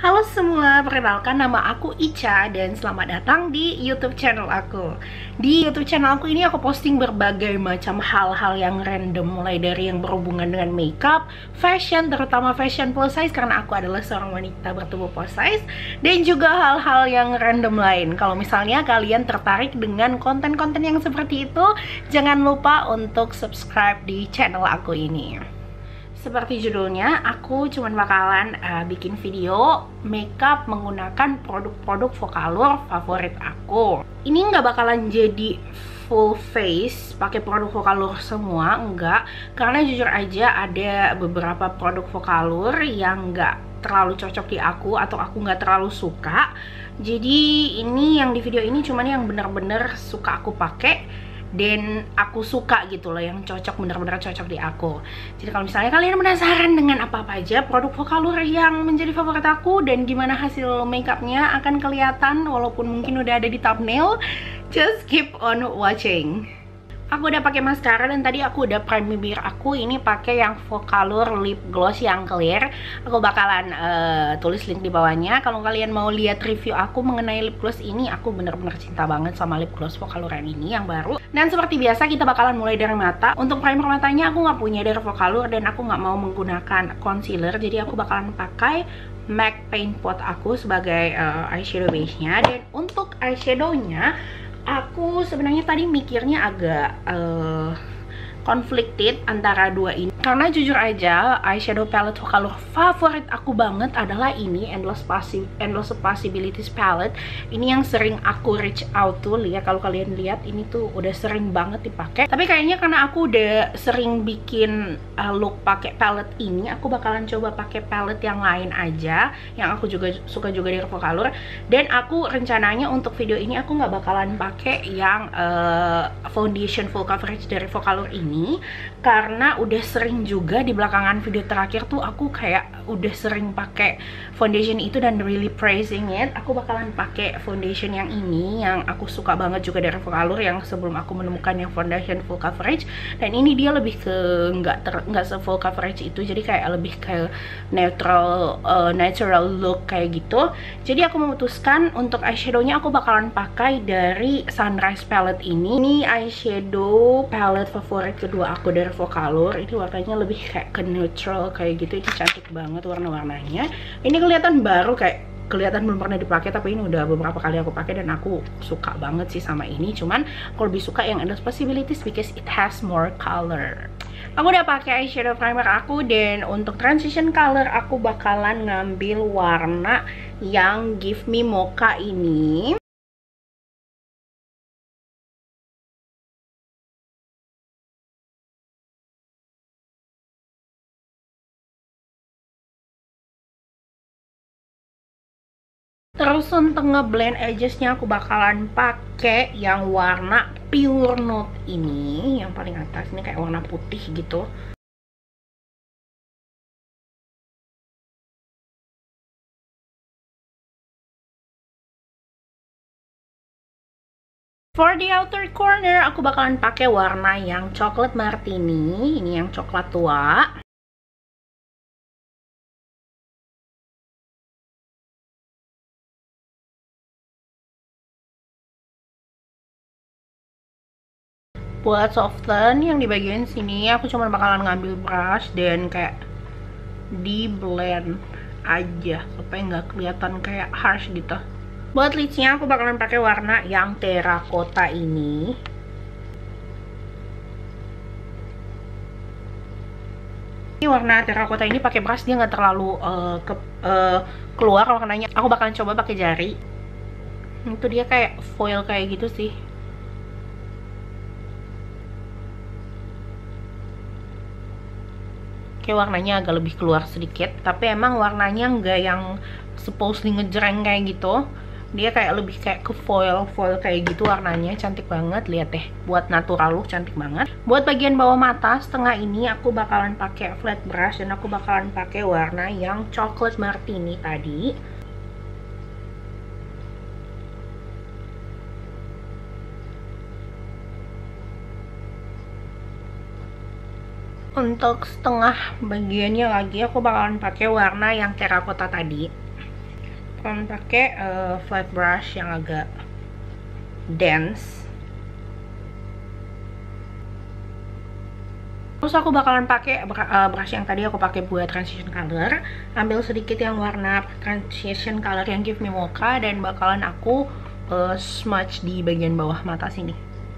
Halo semua, perkenalkan nama aku Ica dan selamat datang di YouTube channel aku. Di YouTube channel aku ini aku posting berbagai macam hal-hal yang random, mulai dari yang berhubungan dengan makeup, fashion, terutama fashion plus size karena aku adalah seorang wanita bertubuh plus size, dan juga hal-hal yang random lain. Kalau misalnya kalian tertarik dengan konten-konten yang seperti itu, jangan lupa untuk subscribe di channel aku ini. Seperti judulnya, aku cuman bakalan bikin video makeup menggunakan produk-produk Vocalour favorit aku. Ini nggak bakalan jadi full face pakai produk Vocalour semua, enggak. Karena jujur aja ada beberapa produk Vocalour yang nggak terlalu cocok di aku atau aku nggak terlalu suka. Jadi ini yang di video ini cuman yang bener-bener suka aku pakai dan aku suka gitu loh, yang cocok, bener-bener cocok di aku. Jadi kalau misalnya kalian penasaran dengan apa-apa aja produk Vocalour yang menjadi favorit aku dan gimana hasil makeupnya akan kelihatan walaupun mungkin udah ada di thumbnail, just keep on watching. Aku udah pakai maskara dan tadi aku udah prime bibir aku. Ini pakai yang Vocalour lip gloss yang clear. Aku bakalan tulis link di bawahnya. Kalau kalian mau lihat review aku mengenai lip gloss ini, aku bener-bener cinta banget sama lip gloss Vocalour ini yang baru. Dan seperti biasa kita bakalan mulai dari mata. Untuk primer matanya aku nggak punya dari Vocalour dan aku nggak mau menggunakan concealer. Jadi aku bakalan pakai MAC Paint Pot aku sebagai eyeshadow base-nya. Dan untuk eyeshadownya, aku sebenarnya tadi mikirnya agak conflicted antara dua ini, karena jujur aja eyeshadow palette Vocalour favorit aku banget adalah ini Endless Possibilities palette. Ini yang sering aku reach out to. Lihat, kalau kalian lihat ini tuh udah sering banget dipakai. Tapi kayaknya karena aku udah sering bikin look pakai palette ini, aku bakalan coba pakai palette yang lain aja, yang aku juga suka juga dari Vocalour. Dan aku rencananya untuk video ini aku nggak bakalan pakai yang foundation full coverage dari Vocalour ini, karena udah sering juga di belakangan video terakhir tuh aku kayak udah sering pakai foundation itu dan really praising it. Aku bakalan pakai foundation yang ini yang aku suka banget juga dari Vocalour, yang sebelum aku menemukan yang foundation full coverage. Dan ini dia lebih ke nggak se full coverage itu, jadi kayak lebih ke natural look kayak gitu. Jadi aku memutuskan untuk eyeshadownya aku bakalan pakai dari Sunrise palette ini. Ini eyeshadow palette favorit kedua aku dari Vocalour. Ini warnanya lebih kayak ke neutral kayak gitu. Ini cantik banget warna-warnanya. Ini kelihatan baru, kayak kelihatan belum pernah dipakai, tapi ini udah beberapa kali aku pakai dan aku suka banget sih sama ini. Cuman aku lebih suka yang Endless Possibilities because it has more color. Aku udah pakai eyeshadow primer aku, dan untuk transition color aku bakalan ngambil warna yang Give Me Mocha ini. Terus untuk ngeblend edgesnya aku bakalan pakai yang warna Pure Nude ini, yang paling atas ini kayak warna putih gitu. For the outer corner aku bakalan pakai warna yang Chocolate Martini, ini yang coklat tua. Buat soften yang di bagian sini aku cuma bakalan ngambil brush dan kayak di blend aja supaya nggak kelihatan kayak harsh gitu. Buat lidsnya aku bakalan pakai warna yang terracotta ini. Ini warna terracotta ini pakai brush dia nggak terlalu keluar warnanya. Aku bakalan coba pakai jari. Itu dia kayak foil kayak gitu sih. Kayak warnanya agak lebih keluar sedikit, tapi emang warnanya nggak yang supposedly ngejreng kayak gitu. Dia kayak lebih kayak ke foil kayak gitu warnanya. Cantik banget, lihat deh. Buat natural look cantik banget. Buat bagian bawah mata setengah ini aku bakalan pakai flat brush dan aku bakalan pakai warna yang Chocolate Martini tadi. Untuk setengah bagiannya lagi aku bakalan pakai warna yang terracotta tadi. bakalan pakai flat brush yang agak dense. Terus aku bakalan pakai brush yang tadi aku pakai buat transition color. Ambil sedikit yang warna transition color yang Give Me Mocha dan bakalan aku smudge di bagian bawah mata sini.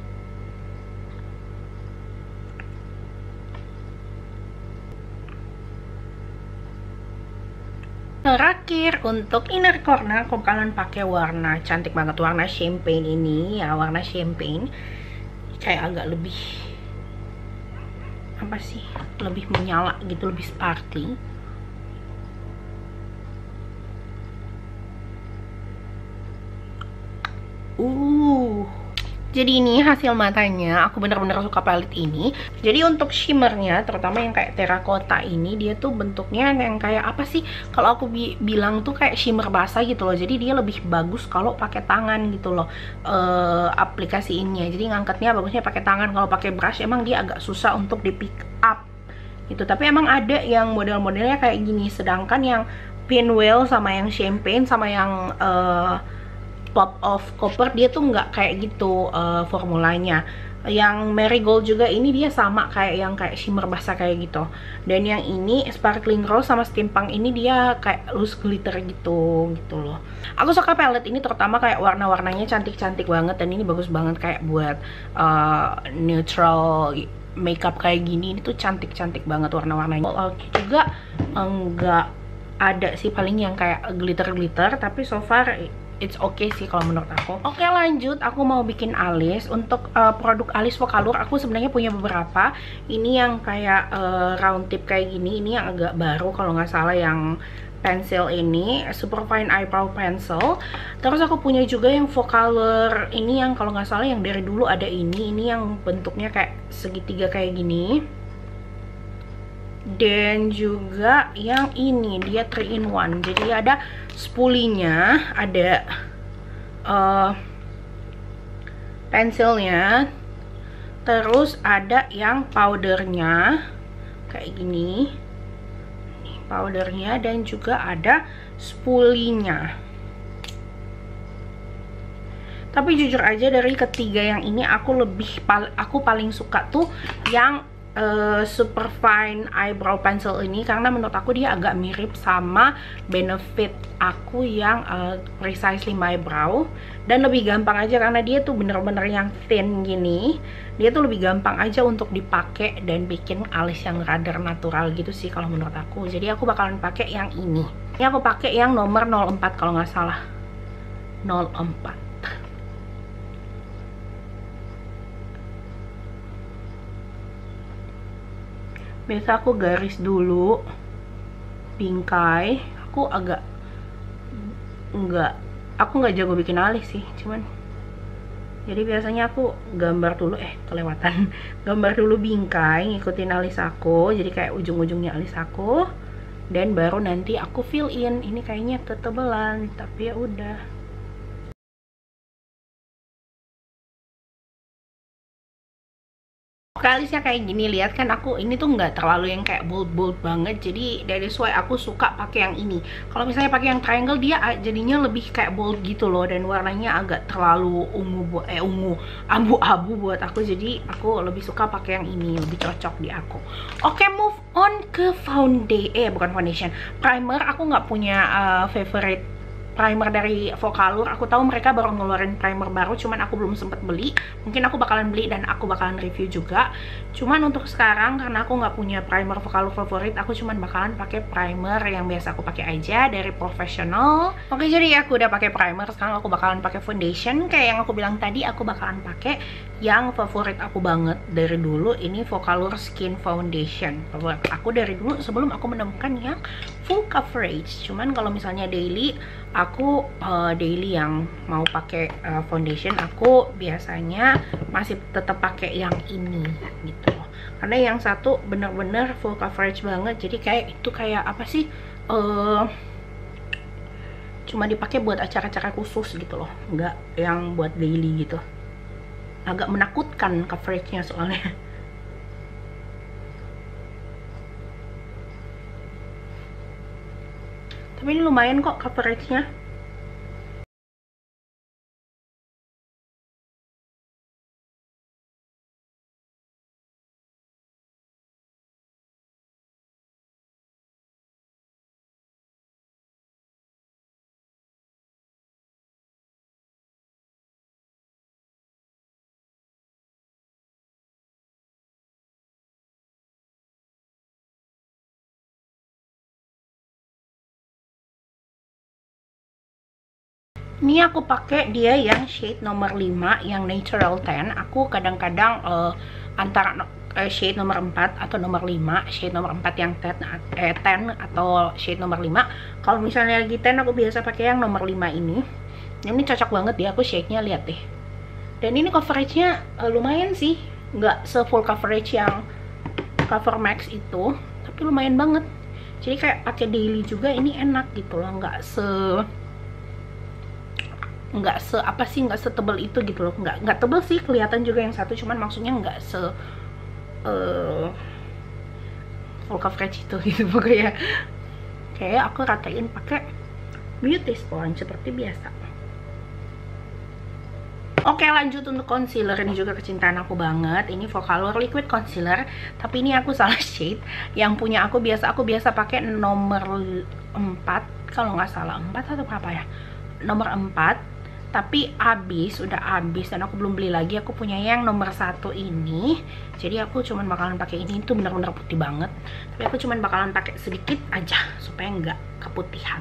Terakhir untuk inner corner aku bakalan pakai warna cantik banget, warna champagne ini ya, warna champagne kayak agak lebih apa sih, lebih menyala gitu, lebih sparkling. Jadi ini hasil matanya. Aku bener-bener suka palette ini. Jadi untuk shimmernya, terutama yang kayak terracotta ini, dia tuh bentuknya yang kayak apa sih? Kalau aku bilang tuh kayak shimmer basah gitu loh. Jadi dia lebih bagus kalau pakai tangan gitu loh, aplikasiinnya. Jadi ngangkatnya bagusnya pakai tangan. Kalau pakai brush emang dia agak susah untuk di pick up gitu. Tapi emang ada yang model-modelnya kayak gini. Sedangkan yang pinwheel sama yang champagne sama yang Pop of Copper dia tuh nggak kayak gitu formulanya. Yang marigold juga ini dia sama kayak yang kayak shimmer basah kayak gitu. Dan yang ini sparkling rose sama steampunk ini dia kayak loose glitter gitu loh. Aku suka palette ini terutama kayak warna-warnanya cantik-cantik banget, dan ini bagus banget kayak buat neutral makeup kayak gini. Ini tuh cantik-cantik banget warna-warnanya. Juga enggak ada sih paling yang kayak glitter-glitter, tapi so far it's okay sih kalau menurut aku. Oke, lanjut, aku mau bikin alis. Untuk produk alis Focallure aku sebenarnya punya beberapa. Ini yang kayak round tip kayak gini, ini yang agak baru kalau nggak salah, yang pensil ini Superfine Eyebrow Pencil. Terus aku punya juga yang Focallure ini yang kalau nggak salah yang dari dulu ada ini yang bentuknya kayak segitiga kayak gini. Dan juga yang ini dia 3 in 1. Jadi ada spulinya, ada pensilnya, terus ada yang powdernya kayak gini, nih powdernya, dan juga ada spulinya. Tapi jujur aja dari ketiga yang ini aku paling suka tuh yang Superfine Eyebrow Pencil ini, karena menurut aku dia agak mirip sama Benefit aku yang Precisely My Brow, dan lebih gampang aja karena dia tuh bener-bener yang thin gini. Dia tuh lebih gampang aja untuk dipakai dan bikin alis yang rada natural gitu sih kalau menurut aku. Jadi aku bakalan pakai yang ini. Ini aku pakai yang nomor 04 kalau nggak salah, 04. Biasa aku garis dulu, bingkai. Aku nggak jago bikin alis sih, cuman jadi biasanya aku gambar dulu, kelewatan gambar dulu bingkai, ngikutin alis aku, jadi kayak ujung-ujungnya alis aku, dan baru nanti aku fill in. Ini kayaknya ketebelan, tapi ya udah. Alisnya kayak gini, lihat kan aku ini tuh nggak terlalu yang kayak bold banget, jadi dari why aku suka pakai yang ini. Kalau misalnya pakai yang triangle dia jadinya lebih kayak bold gitu loh, dan warnanya agak terlalu ungu abu-abu buat aku, jadi aku lebih suka pakai yang ini, lebih cocok di aku. Oke, move on ke foundation, primer. Aku nggak punya favorite primer dari Focallure. Aku tahu mereka baru ngeluarin primer baru, cuman aku belum sempet beli. Mungkin aku bakalan beli dan aku bakalan review juga. Cuman untuk sekarang karena aku nggak punya primer Focallure favorit, aku cuman bakalan pakai primer yang biasa aku pakai aja dari Professional. Oke, jadi aku udah pakai primer. Sekarang aku bakalan pakai foundation. Kayak yang aku bilang tadi, aku bakalan pakai yang favorit aku banget dari dulu. Ini Focallure Skin Foundation. Favorit aku dari dulu sebelum aku menemukan yang full coverage. Cuman kalau misalnya daily, aku daily yang mau pakai foundation, aku biasanya masih tetap pakai yang ini gitu loh. Karena yang satu bener-bener full coverage banget, jadi kayak itu kayak apa sih, cuma dipakai buat acara-acara khusus gitu loh, nggak yang buat daily gitu. Agak menakutkan coveragenya soalnya. Tapi ini lumayan kok coveragenya. Ini aku pakai dia yang shade nomor 5 yang natural tan. Aku kadang-kadang antara shade nomor 4 atau nomor 5. Shade nomor 4 yang tan atau shade nomor 5. Kalau misalnya lagi tan aku biasa pakai yang nomor 5 ini. Ini cocok banget ya, aku shade-nya, lihat deh. Dan ini coveragenya lumayan sih, nggak se-full coverage yang Cover Max itu, tapi lumayan banget. Jadi kayak pakai daily juga ini enak gitu loh, nggak nggak setebel itu gitu loh, nggak tebel sih, kelihatan juga yang satu, cuman maksudnya nggak full coverage itu gitu pokoknya. Kayak aku ratain pakai beauty sponge seperti biasa. Oke, lanjut untuk concealer. Ini juga kecintaan aku banget. Ini Vocaloid Liquid Concealer, tapi ini aku salah shade. Yang punya aku biasa pakai nomor 4 kalau nggak salah, 4 atau berapa ya, nomor 4. Tapi udah habis dan aku belum beli lagi. Aku punya yang nomor 1 ini. Jadi aku cuman bakalan pakai ini. Itu bener-bener putih banget. Tapi aku cuman bakalan pakai sedikit aja supaya nggak keputihan.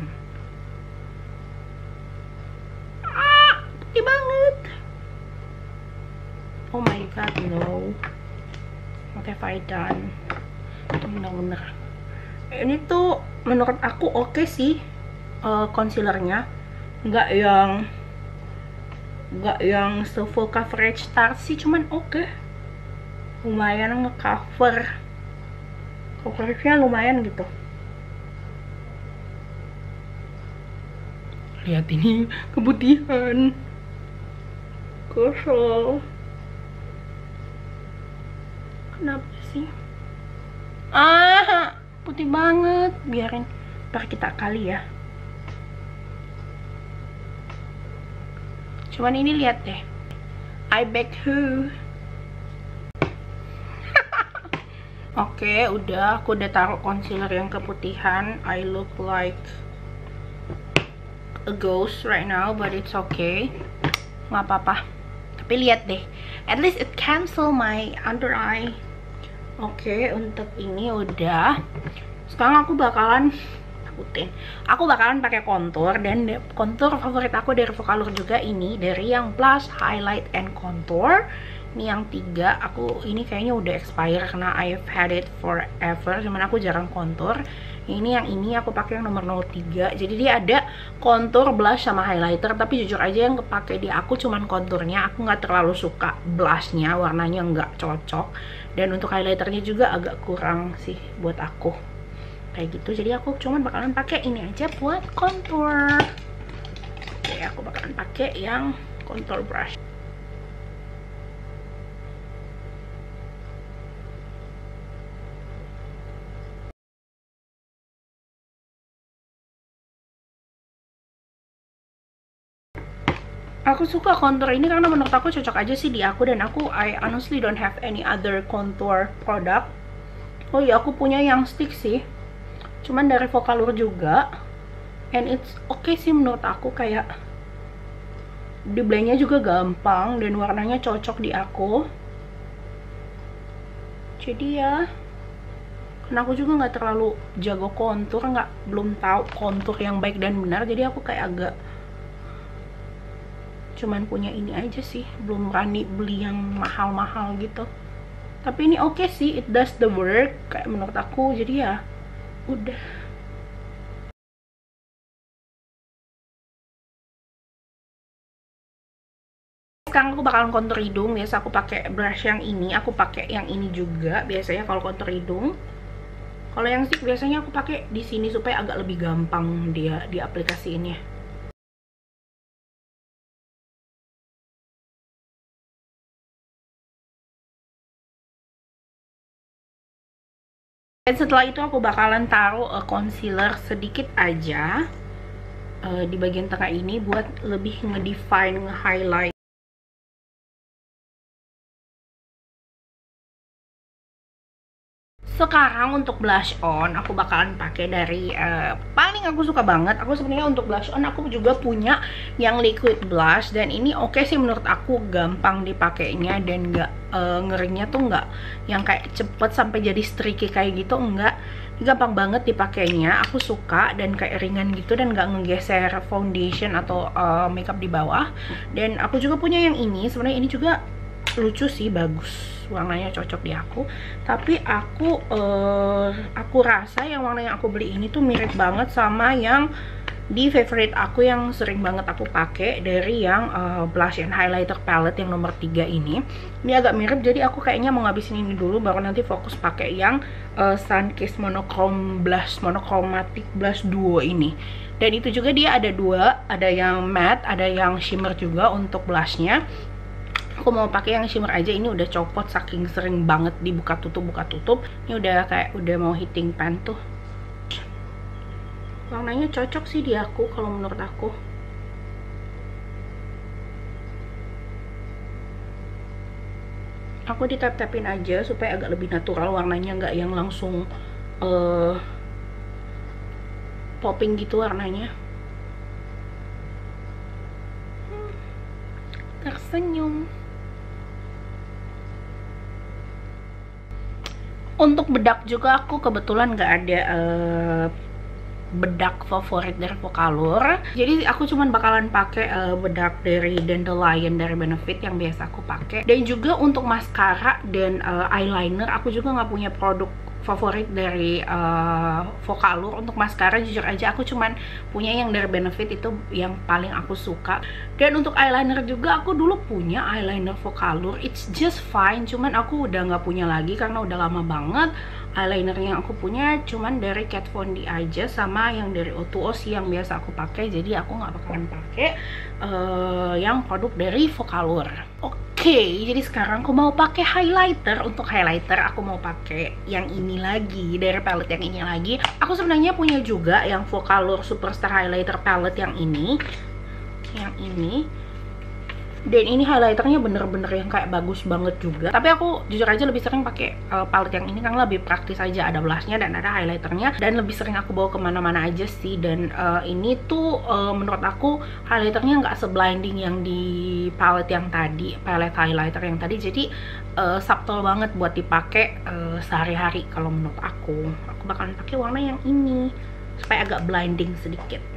Putih banget. Oh my god, no. What have I done? Itu bener-bener. Ini tuh menurut aku oke sih concealernya. Nggak yang full coverage tart sih, cuman oke. Lumayan nge-cover. Coveragenya lumayan gitu. Lihat ini keputihan. Kesel. Kenapa sih? Putih banget. Biarin, ntar kita kali ya. Cuman ini lihat deh, I beg who. Oke, aku udah taruh concealer yang keputihan. I look like a ghost right now, but it's okay. Nggak apa-apa. Tapi lihat deh, at least it cancel my under eye. Oke, untuk ini udah. Sekarang aku bakalan pakai contour, dan contour favorit aku dari Vocaloid juga ini, dari yang blush, highlight, and contour. Ini yang 3. Ini kayaknya udah expire karena I've had it forever, cuman aku jarang contour. Ini yang ini aku pakai yang nomor 03. Jadi dia ada contour, blush, sama highlighter. Tapi jujur aja yang kepake di aku cuman contournya. Aku nggak terlalu suka blushnya, warnanya nggak cocok. Dan untuk highlighternya juga agak kurang sih buat aku. Kayak gitu. Jadi aku cuman bakalan pakai ini aja buat contour. Oke, aku bakalan pakai yang contour brush. Aku suka contour ini karena menurut aku cocok aja sih di aku, dan I honestly don't have any other contour product. Oh iya, aku punya yang stick sih, cuman dari Vocaloid juga, and it's okay sih menurut aku. Kayak di blendnya juga gampang dan warnanya cocok di aku. Jadi ya, karena aku juga nggak terlalu jago kontur, belum tahu kontur yang baik dan benar, jadi aku kayak agak cuman punya ini aja sih, belum berani beli yang mahal-mahal gitu. Tapi ini oke sih, it does the work kayak menurut aku. Jadi ya udah. Sekarang aku bakalan kontur hidung. Biasa aku pakai brush yang ini, aku pakai yang ini juga biasanya kalau kontur hidung. Kalau yang stick biasanya aku pakai di sini supaya agak lebih gampang dia diaplikasiinnya. Dan setelah itu aku bakalan taruh concealer sedikit aja di bagian tengah ini buat lebih ngedefine, nge-highlight. Sekarang untuk blush on aku bakalan pakai dari paling aku suka banget. Aku sebenarnya untuk blush on aku juga punya yang liquid blush, dan ini oke sih menurut aku, gampang dipakainya dan nggak ngeringnya tuh nggak yang kayak cepet sampai jadi streaky kayak gitu, enggak. gampang banget dipakainya, aku suka, dan kayak ringan gitu dan nggak ngegeser foundation atau makeup di bawah. Dan aku juga punya yang ini, sebenarnya ini juga lucu sih, bagus, warnanya cocok di aku. Tapi aku rasa yang warna yang aku beli ini tuh mirip banget sama yang di favorite aku yang sering banget aku pakai, dari yang blush and highlighter palette yang nomor 3 ini. Ini agak mirip, jadi aku kayaknya mau ngabisin ini dulu baru nanti fokus pakai yang Sunkissed Monochromatic Blush Duo ini. Dan itu juga dia ada dua, ada yang matte, ada yang shimmer juga untuk blushnya. Aku mau pakai yang shimmer aja, ini udah copot saking sering banget dibuka tutup. Ini udah kayak udah mau hitting pan tuh. Warnanya cocok sih di aku kalau menurut aku. Aku ditap-tapin aja supaya agak lebih natural warnanya, nggak yang langsung popping gitu warnanya. Tersenyum. Untuk bedak juga aku kebetulan nggak ada bedak favorit dari Focallure, jadi aku cuman bakalan pakai bedak dari Dandelion dari Benefit yang biasa aku pakai. Dan juga untuk maskara dan eyeliner aku juga nggak punya produk favorit dari Focallure. Untuk maskara jujur aja aku cuman punya yang dari Benefit, itu yang paling aku suka. Dan untuk eyeliner juga aku dulu punya eyeliner Focallure, it's just fine, cuman aku udah nggak punya lagi karena udah lama banget. Eyeliner yang aku punya cuman dari Kat Von D aja, sama yang dari O2O yang biasa aku pakai, jadi aku nggak bakalan pakai yang produk dari Focallure. Oke, jadi sekarang aku mau pakai highlighter. Untuk highlighter aku mau pakai yang ini lagi, dari palette yang ini lagi. Aku sebenarnya punya juga yang Focallure Superstar Highlighter Palette yang ini. Dan ini highlighternya bener-bener yang kayak bagus banget juga. Tapi aku jujur aja lebih sering pakai palette yang ini karena lebih praktis aja, ada blushnya dan ada highlighternya, dan lebih sering aku bawa kemana-mana aja sih. Dan ini tuh menurut aku highlighternya nggak seblinding yang di palette yang tadi, palette highlighter yang tadi. Jadi subtle banget buat dipakai sehari-hari. Kalau menurut aku bakalan pakai warna yang ini supaya agak blinding sedikit.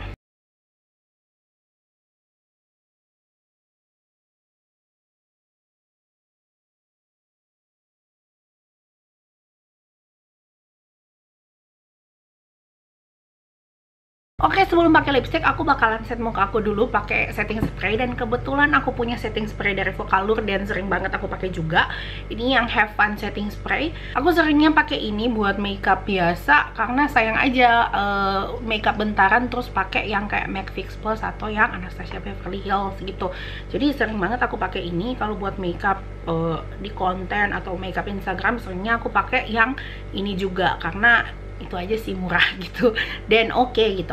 Oke, sebelum pakai lipstick aku bakalan set muka aku dulu pakai setting spray. Dan kebetulan aku punya setting spray dari Focallure dan sering banget aku pakai juga. Ini yang Have Fun setting spray. Aku seringnya pakai ini buat makeup biasa karena sayang aja makeup bentaran terus pakai yang kayak MAC Fix Plus atau yang Anastasia Beverly Hills gitu. Jadi sering banget aku pakai ini kalau buat makeup di konten atau makeup Instagram. Seringnya aku pakai yang ini juga karena itu aja sih, murah gitu dan oke gitu.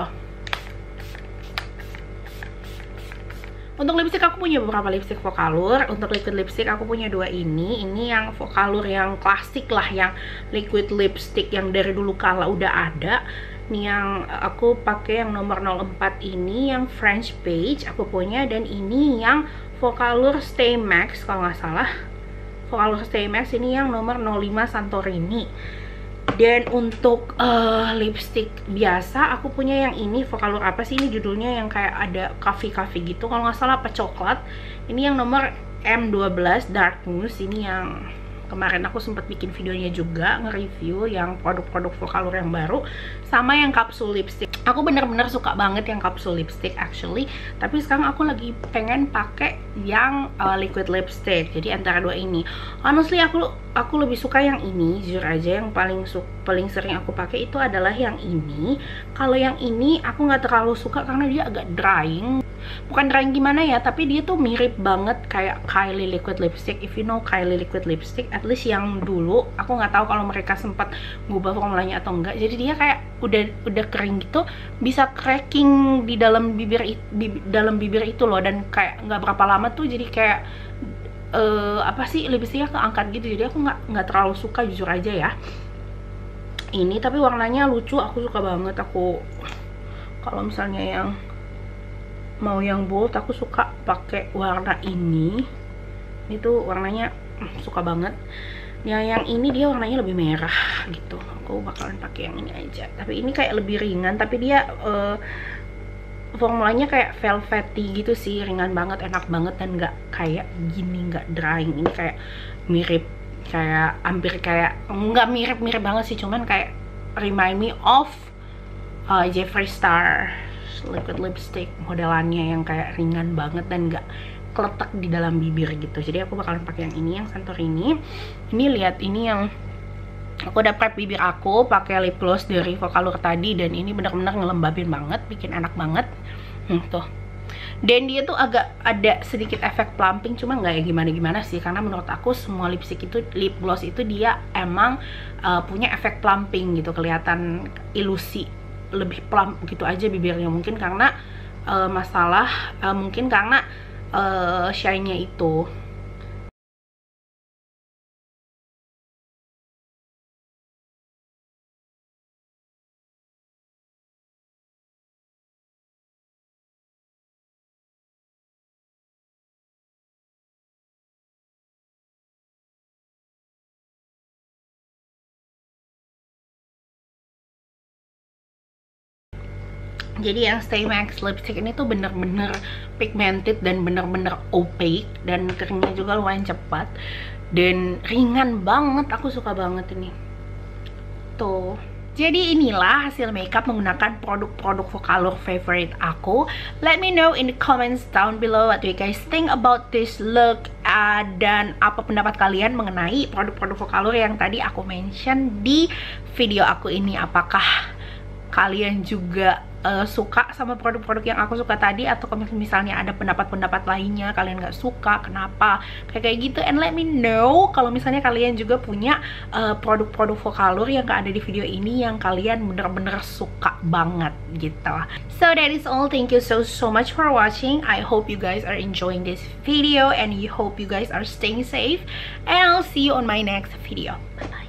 Untuk lipstick aku punya beberapa lipstick Focallure. Untuk liquid lipstick aku punya dua ini yang Focallure yang klasik lah, yang liquid lipstick yang dari dulu kala udah ada. Ini yang aku pakai yang nomor 04 ini, yang French Page aku punya. Dan ini yang Focallure Stay Max kalau nggak salah, Focallure Stay Max ini yang nomor 05 Santorini. Dan untuk lipstick biasa aku punya yang ini, Focallure apa sih ini judulnya, yang kayak ada coffee gitu kalau nggak salah, apa coklat. Ini yang nomor M12 Dark Mousse. Ini yang kemarin aku sempat bikin videonya juga, nge-review yang produk-produk Focallure yang baru, sama yang kapsul lipstick. Aku bener-bener suka banget yang kapsul lipstick actually, tapi sekarang aku lagi pengen pakai yang liquid lipstick. Jadi antara dua ini, honestly aku lebih suka yang ini, jujur aja. Yang paling sering aku pakai itu adalah yang ini. Kalau yang ini aku nggak terlalu suka karena dia agak drying. Bukan drying gimana ya, tapi dia tuh mirip banget kayak Kylie liquid lipstick. If you know Kylie liquid lipstick, at least yang dulu, aku nggak tahu kalau mereka sempat ngubah formulanya atau enggak. Jadi dia kayak udah kering gitu, bisa cracking di dalam bibir itu loh. Dan kayak nggak berapa lama tuh jadi kayak apa sih, lipstiknya keangkat gitu. Jadi aku nggak terlalu suka jujur aja ya ini. Tapi warnanya lucu, aku suka banget. Aku kalau misalnya yang mau yang bold aku suka pakai warna ini tuh warnanya suka banget. Yang ini dia warnanya lebih merah gitu. Aku bakalan pakai yang ini aja. Tapi ini kayak lebih ringan, tapi dia formulanya kayak velvety gitu sih, ringan banget, enak banget, dan nggak kayak gini, nggak drying. Ini kayak mirip, kayak hampir kayak, nggak mirip-mirip banget sih, cuman kayak remind me of Jeffree Star liquid lipstick modelannya, yang kayak ringan banget dan nggak keletak di dalam bibir gitu. Jadi aku bakalan pakai yang ini, yang Santorini. Ini lihat, ini yang aku udah prep bibir aku pakai lip gloss dari Vocalour tadi, dan ini benar-benar ngelembabin banget, bikin enak banget. Tuh. Dan dia tuh agak ada sedikit efek plumping, cuma nggak ya gimana-gimana sih, karena menurut aku semua lipstick itu, lip gloss itu dia emang punya efek plumping gitu, kelihatan ilusi lebih plump gitu aja bibirnya. Mungkin karena mungkin karena shine-nya itu. Jadi yang Stay Max lipstick ini tuh bener-bener pigmented dan bener-bener opaque, dan keringnya juga lumayan cepat dan ringan banget. Aku suka banget ini. Tuh. Jadi inilah hasil makeup menggunakan produk-produk Vocalour favorite aku. Let me know in the comments down below what do you guys think about this look, dan apa pendapat kalian mengenai produk-produk Vocalour yang tadi aku mention di video aku ini. Apakah kalian juga suka sama produk-produk yang aku suka tadi, atau kalau misalnya ada pendapat-pendapat lainnya kalian nggak suka, kenapa, kayak gitu. And let me know kalau misalnya kalian juga punya produk-produk Vocalour yang ada di video ini yang kalian bener-bener suka banget gitu. So that is all. Thank you so much for watching. I hope you guys are enjoying this video, and I hope you guys are staying safe, and I'll see you on my next video. Bye bye.